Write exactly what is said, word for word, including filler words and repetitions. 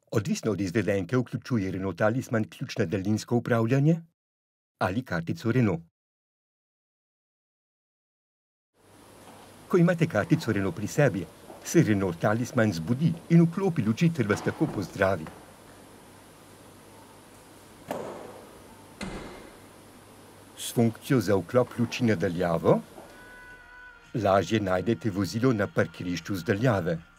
Odvisno od izvedenke vključuje Renault Talisman ključ na daljinsko upravljanje ali kartico Renault. Ko imate kartico Renault pri sebi, se Renault Talisman zbudi in vklopi luči ter vas tako pozdravi. S funkcijo za vklop luči na daljavo lažje najdete vozilo na parkirišču z daljave.